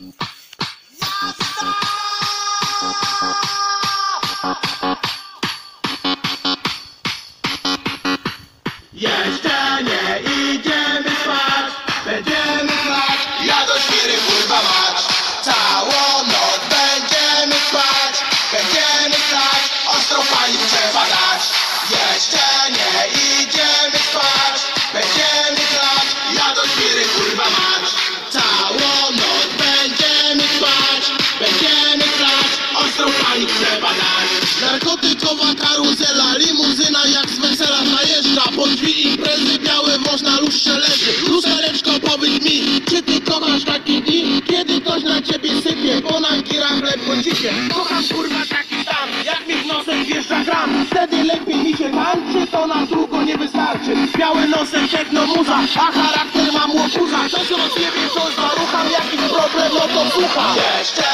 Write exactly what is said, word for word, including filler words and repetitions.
Jeszcze nie idziemy spać, będziemy spać, Ja do świry kurwa mać. Całą noc będziemy spać, będziemy spać, ostro pani trzeba dać. Jeszcze nie idziemy spać, będziemy spać, ja do świry kurwa mać. Całą noc będziemy spać, będziemy spać, ostro pani trzeba dać. Narkotykowa karuzela, limuzyna jak z wesela zajeżdża. Po drzwi imprezy białe wąż na lustrze leży. Lustereczko powiedz mi, czy ty kochasz takie dni, kiedy ktoś na ciebie sypie, po nankirach ledwo cipie. kocham kurwa taki stan, jak mi w nosem wjeżdża gram. Wtedy lepiej mi się tańczy, to na długo nie wystarczy. Białe nosem techno muza, a charakter mam łokuza. Coś rozjebie, coś zarucham, jakiś problem, no to słucham. Jeszcze